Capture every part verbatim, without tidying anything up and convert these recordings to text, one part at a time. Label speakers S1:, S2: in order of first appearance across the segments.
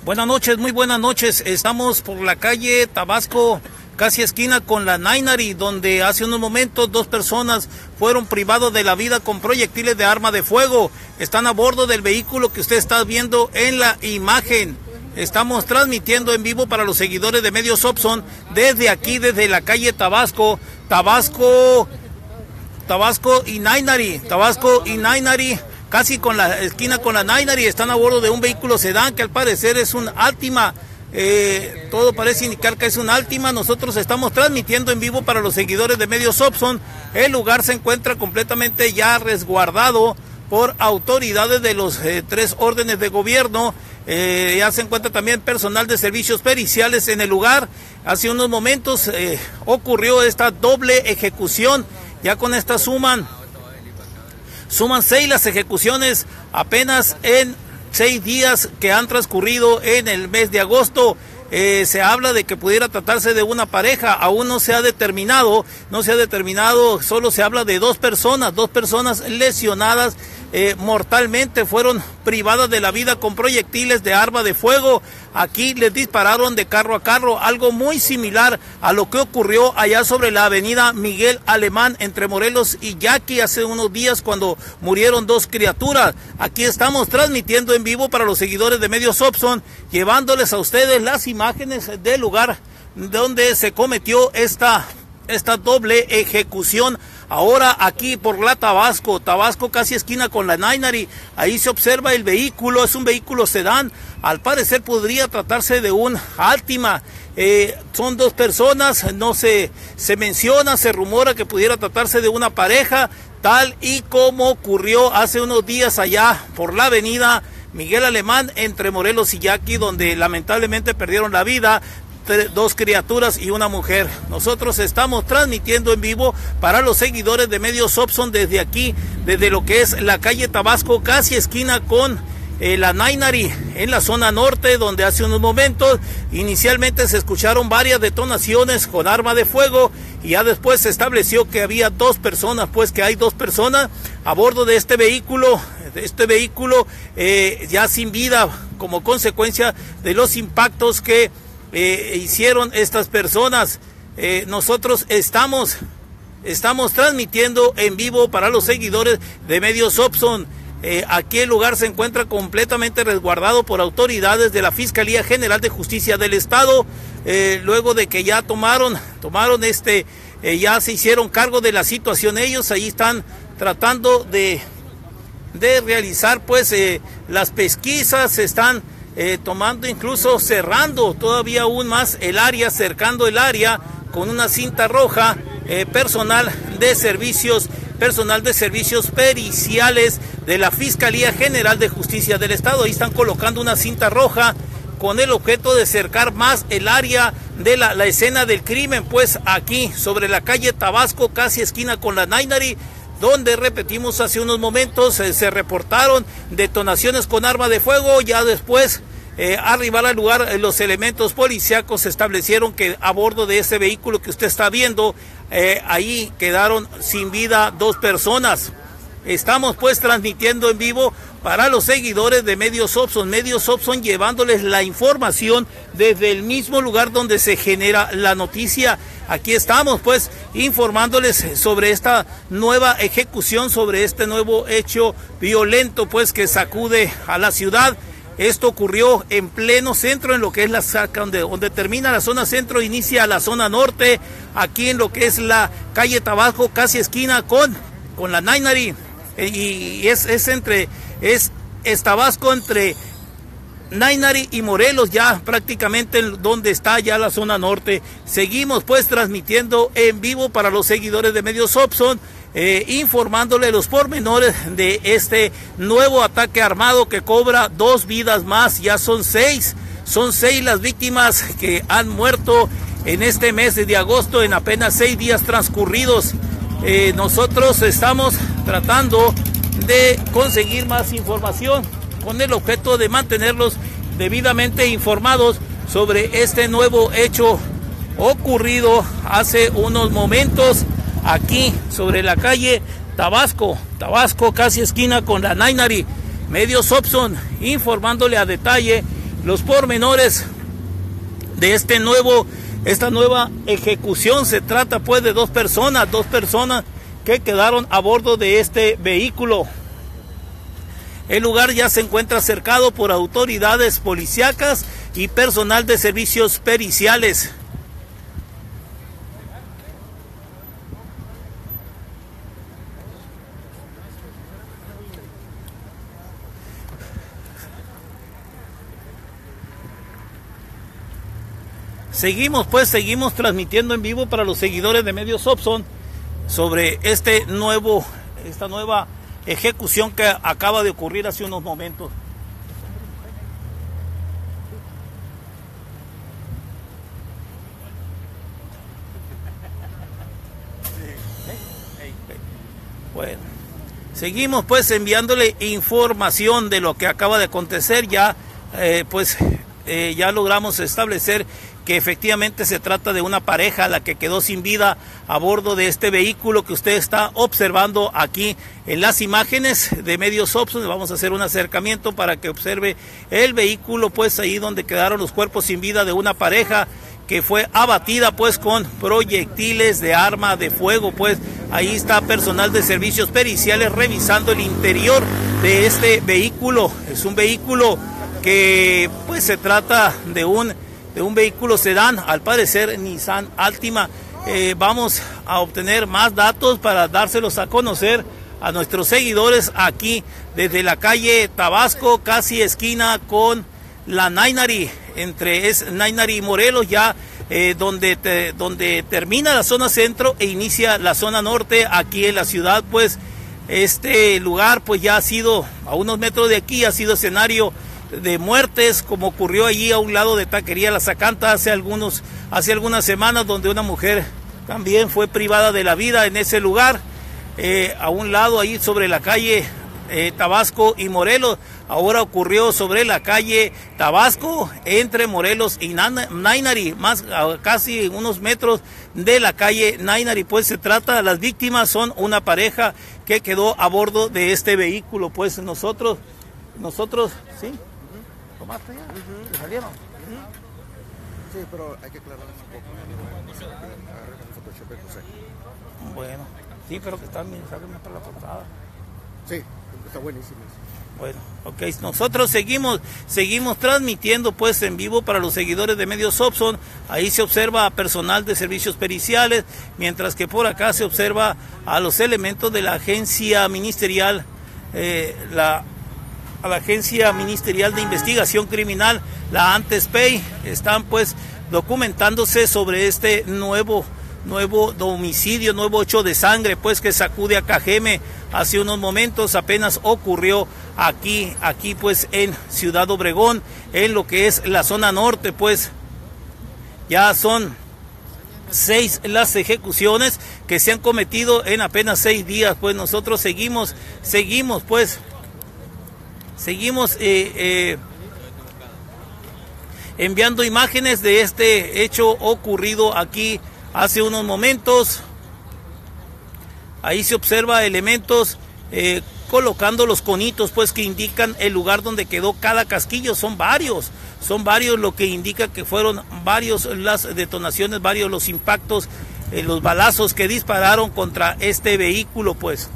S1: Buenas noches, muy buenas noches. Estamos por la calle Tabasco, casi esquina con la Nainari, donde hace unos momentos dos personas fueron privados de la vida con proyectiles de arma de fuego. Están a bordo del vehículo que usted está viendo en la imagen. Estamos transmitiendo en vivo para los seguidores de Medios Opson desde aquí, desde la calle Tabasco, Tabasco, Tabasco y Nainari, Tabasco y Nainari. Casi con la esquina con la Nainari, están a bordo de un vehículo sedán que al parecer es un Altima. Eh, todo parece indicar que es un Altima. Nosotros estamos transmitiendo en vivo para los seguidores de Medios Opson. El lugar se encuentra completamente ya resguardado por autoridades de los eh, tres órdenes de gobierno. Eh, ya se encuentra también personal de servicios periciales en el lugar. Hace unos momentos eh, ocurrió esta doble ejecución. Ya con esta suman Suman seis las ejecuciones apenas en seis días que han transcurrido en el mes de agosto. Eh, se habla de que pudiera tratarse de una pareja, aún no se ha determinado, no se ha determinado, solo se habla de dos personas, dos personas lesionadas eh, mortalmente, fueron privadas de la vida con proyectiles de arma de fuego. Aquí les dispararon de carro a carro, algo muy similar a lo que ocurrió allá sobre la avenida Miguel Alemán entre Morelos y Yaqui hace unos días cuando murieron dos criaturas. Aquí estamos transmitiendo en vivo para los seguidores de Medios Opson, llevándoles a ustedes las imágenes del lugar donde se cometió esta, esta doble ejecución. Ahora aquí por la Tabasco, Tabasco casi esquina con la Nainari, ahí se observa el vehículo, es un vehículo sedán, al parecer podría tratarse de un Altima. Eh, son dos personas, no se, se menciona, se rumora que pudiera tratarse de una pareja, tal y como ocurrió hace unos días allá por la avenida Miguel Alemán entre Morelos y Yaqui, donde lamentablemente perdieron la vida dos criaturas y una mujer. Nosotros estamos transmitiendo en vivo para los seguidores de Medios Opson desde aquí, desde lo que es la calle Tabasco, casi esquina con eh, la Nainari, en la zona norte, donde hace unos momentos inicialmente se escucharon varias detonaciones con arma de fuego y ya después se estableció que había dos personas, pues que hay dos personas a bordo de este vehículo, de este vehículo eh, ya sin vida como consecuencia de los impactos que Eh, hicieron estas personas. Eh, nosotros estamos estamos transmitiendo en vivo para los seguidores de Medios Opson. Eh, aquí el lugar se encuentra completamente resguardado por autoridades de la Fiscalía General de Justicia del Estado, eh, luego de que ya tomaron tomaron este eh, ya se hicieron cargo de la situación. Ellos ahí están tratando de de realizar pues eh, las pesquisas, están Eh, tomando, incluso cerrando todavía aún más el área, cercando el área con una cinta roja. eh, personal de servicios, personal de servicios periciales de la Fiscalía General de Justicia del Estado. Ahí están colocando una cinta roja con el objeto de cercar más el área de la, la escena del crimen, pues aquí sobre la calle Tabasco, casi esquina con la Nainari, donde repetimos hace unos momentos eh, se reportaron detonaciones con arma de fuego. Ya después eh, arribar al lugar eh, los elementos policíacos establecieron que a bordo de ese vehículo que usted está viendo, eh, ahí quedaron sin vida dos personas. Estamos pues transmitiendo en vivo para los seguidores de Medios Opson, Medios Opson llevándoles la información desde el mismo lugar donde se genera la noticia. Aquí estamos pues informándoles sobre esta nueva ejecución, sobre este nuevo hecho violento pues que sacude a la ciudad. Esto ocurrió en pleno centro, en lo que es la saca donde, donde termina la zona centro, inicia la zona norte, aquí en lo que es la calle Tabasco, casi esquina con, con la Nainari. Y es, es entre es, es Tabasco entre Nainari y Morelos, ya prácticamente donde está ya la zona norte. Seguimos pues transmitiendo en vivo para los seguidores de Medios Opson, eh, informándole los pormenores de este nuevo ataque armado que cobra dos vidas más. Ya son seis, son seis las víctimas que han muerto en este mes de agosto, en apenas seis días transcurridos. Eh, nosotros estamos tratando de conseguir más información con el objeto de mantenerlos debidamente informados sobre este nuevo hecho ocurrido hace unos momentos aquí sobre la calle Tabasco, Tabasco casi esquina con la Nainari. Medios Opson informándole a detalle los pormenores de este nuevo, esta nueva ejecución. Se trata pues de dos personas, dos personas que quedaron a bordo de este vehículo. El lugar ya se encuentra cercado por autoridades policíacas y personal de servicios periciales. Seguimos pues, seguimos transmitiendo en vivo para los seguidores de Medios Opson sobre este nuevo, esta nueva ejecución que acaba de ocurrir hace unos momentos. Bueno, seguimos pues enviándole información de lo que acaba de acontecer. Ya eh, pues eh, ya logramos establecer que efectivamente se trata de una pareja la que quedó sin vida a bordo de este vehículo que usted está observando aquí en las imágenes de Medios Opson. Vamos a hacer un acercamiento para que observe el vehículo, pues ahí donde quedaron los cuerpos sin vida de una pareja que fue abatida pues con proyectiles de arma de fuego. Pues ahí está personal de servicios periciales revisando el interior de este vehículo. Es un vehículo que pues se trata de un de un vehículo sedán, al parecer Nissan Altima. Eh, vamos a obtener más datos para dárselos a conocer a nuestros seguidores aquí desde la calle Tabasco, casi esquina con la Nainari, entre es Nainari y Morelos, ya eh, donde, te, donde termina la zona centro e inicia la zona norte aquí en la ciudad. Pues este lugar pues ya ha sido, a unos metros de aquí, ha sido escenario de muertes, como ocurrió allí a un lado de Taquería La Zacanta hace algunos hace algunas semanas, donde una mujer también fue privada de la vida en ese lugar, eh, a un lado ahí sobre la calle eh, Tabasco y Morelos. Ahora ocurrió sobre la calle Tabasco entre Morelos y Nainari, más a casi unos metros de la calle Nainari. Pues se trata, las víctimas son una pareja que quedó a bordo de este vehículo. Pues nosotros nosotros sí. ¿Tomaste ya? Uh-huh. ¿Te salieron? Uh-huh.
S2: Sí, pero hay que aclararlo un poco.
S1: Bueno, sí, pero que están bien, salen para la portada.
S2: Sí, está buenísimo.
S1: Bueno, ok, nosotros seguimos, seguimos transmitiendo pues en vivo para los seguidores de Medios Opson. Ahí se observa a personal de servicios periciales, mientras que por acá se observa a los elementos de la agencia ministerial, eh, la a la Agencia Ministerial de Investigación Criminal, la ANTESPEI. Están pues documentándose sobre este nuevo nuevo homicidio, nuevo hecho de sangre pues que sacude a Cajeme. Hace unos momentos apenas ocurrió aquí, aquí pues en Ciudad Obregón, en lo que es la zona norte. Pues ya son seis las ejecuciones que se han cometido en apenas seis días. Pues nosotros seguimos, seguimos pues Seguimos eh, eh, enviando imágenes de este hecho ocurrido aquí hace unos momentos. Ahí se observa elementos eh, colocando los conitos pues que indican el lugar donde quedó cada casquillo. Son varios, son varios, lo que indica que fueron varios las detonaciones, varios los impactos, eh, los balazos que dispararon contra este vehículo. Pues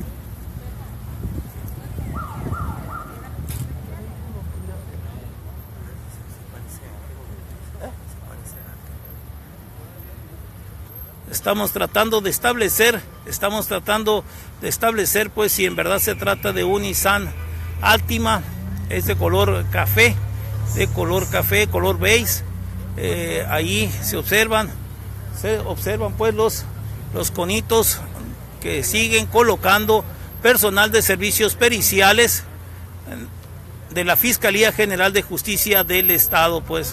S1: estamos tratando de establecer, estamos tratando de establecer pues si en verdad se trata de un Nissan Altima. Es de color café, de color café, color beige. Eh, ahí se observan, se observan pues los, los conitos que siguen colocando personal de servicios periciales de la Fiscalía General de Justicia del Estado. Pues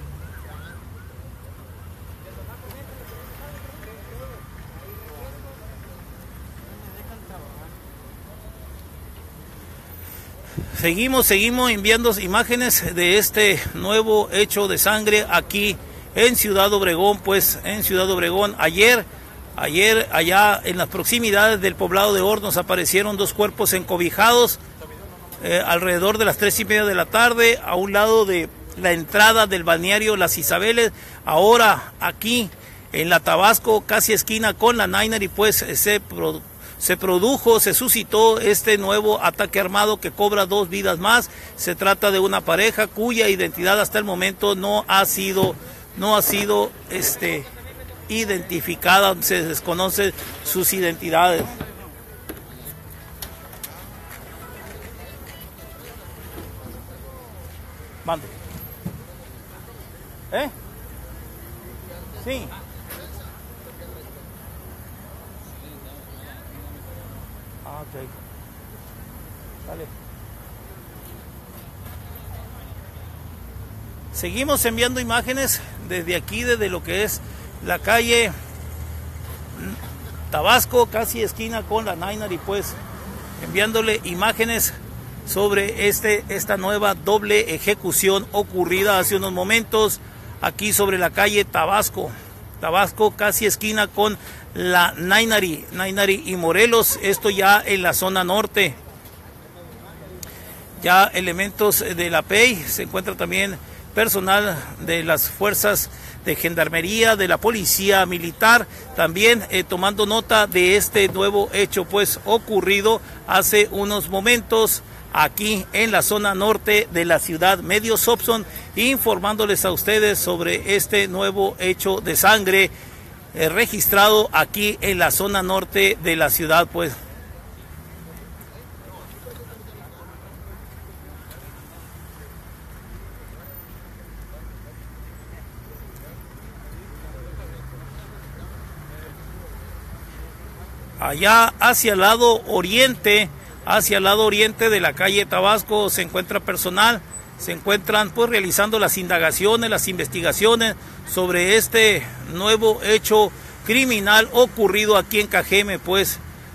S1: Seguimos, seguimos enviando imágenes de este nuevo hecho de sangre aquí en Ciudad Obregón. Pues en Ciudad Obregón ayer, ayer allá en las proximidades del poblado de Hornos aparecieron dos cuerpos encobijados eh, alrededor de las tres y media de la tarde a un lado de la entrada del balneario Las Isabeles. Ahora aquí en la Tabasco, casi esquina con la Nainari, pues se, pro, se produjo, se suscitó este nuevo ataque armado que cobra dos vidas más. Se trata de una pareja cuya identidad hasta el momento no ha sido, no ha sido este, identificada, se desconocen sus identidades. Mande. ¿Eh? Sí. Ah, ok. Dale. Seguimos enviando imágenes desde aquí, desde lo que es la calle Tabasco, casi esquina con la Nainari, pues enviándole imágenes sobre este, esta nueva doble ejecución ocurrida hace unos momentos aquí sobre la calle Tabasco, Tabasco casi esquina con la Nainari, Nainari y Morelos, esto ya en la zona norte. Ya elementos de la P E I, se encuentra también personal de las fuerzas de gendarmería, de la policía militar, también eh, tomando nota de este nuevo hecho pues ocurrido hace unos momentos aquí en la zona norte de la ciudad Medios Hobson, informándoles a ustedes sobre este nuevo hecho de sangre eh, registrado aquí en la zona norte de la ciudad, pues. Allá hacia el lado oriente, hacia el lado oriente de la calle Tabasco se encuentra personal, se encuentran pues realizando las indagaciones, las investigaciones sobre este nuevo hecho criminal ocurrido aquí en Cajeme, pues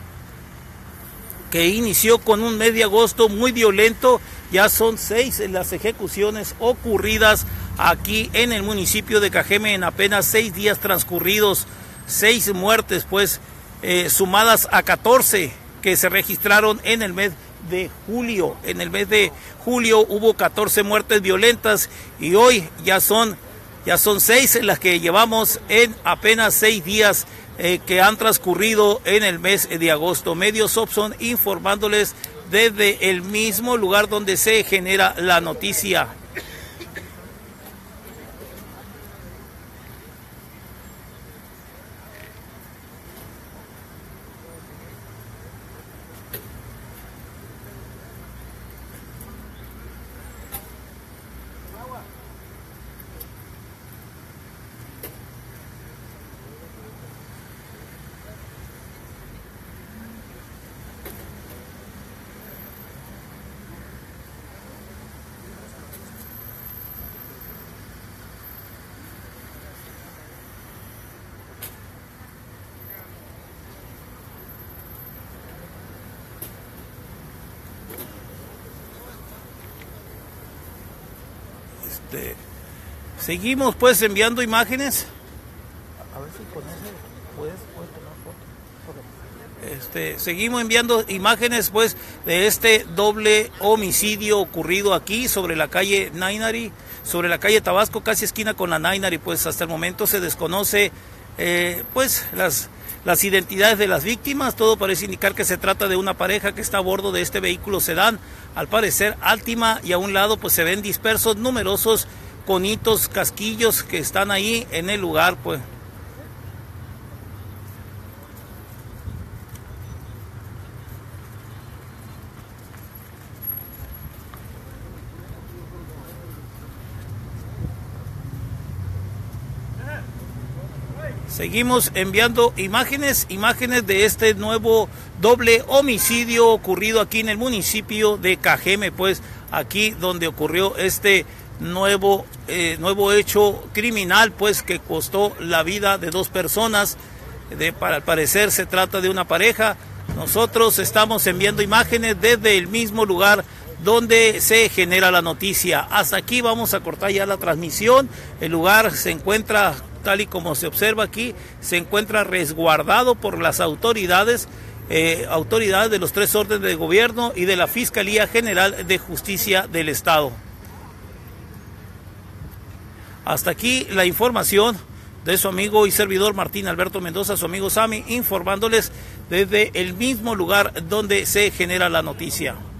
S1: que inició con un mes de agosto muy violento. Ya son seis las ejecuciones ocurridas aquí en el municipio de Cajeme en apenas seis días transcurridos, seis muertes pues eh, sumadas a catorce que se registraron en el mes de julio. En el mes de julio hubo catorce muertes violentas y hoy ya son, ya son seis las que llevamos en apenas seis días eh, que han transcurrido en el mes de agosto. Medios Hobson informándoles desde el mismo lugar donde se genera la noticia. Este, seguimos pues enviando imágenes. A ver si con ese puedes, puedes tomar foto. Este, seguimos enviando imágenes pues de este doble homicidio ocurrido aquí sobre la calle Nainari, sobre la calle Tabasco, casi esquina con la Nainari. Pues hasta el momento se desconoce eh, pues las las identidades de las víctimas. Todo parece indicar que se trata de una pareja que está a bordo de este vehículo sedán, al parecer Altima, y a un lado pues se ven dispersos numerosos conitos, casquillos que están ahí en el lugar, pues. Seguimos enviando imágenes, imágenes de este nuevo doble homicidio ocurrido aquí en el municipio de Cajeme, pues aquí donde ocurrió este nuevo, eh, nuevo hecho criminal, pues que costó la vida de dos personas. De, para, al parecer se trata de una pareja. Nosotros estamos enviando imágenes desde el mismo lugar donde se genera la noticia. Hasta aquí vamos a cortar ya la transmisión. El lugar se encuentra, tal y como se observa aquí, se encuentra resguardado por las autoridades, eh, autoridades de los tres órdenes de gobierno y de la Fiscalía General de Justicia del Estado. Hasta aquí la información de su amigo y servidor Martín Alberto Mendoza, su amigo Sammy, informándoles desde el mismo lugar donde se genera la noticia.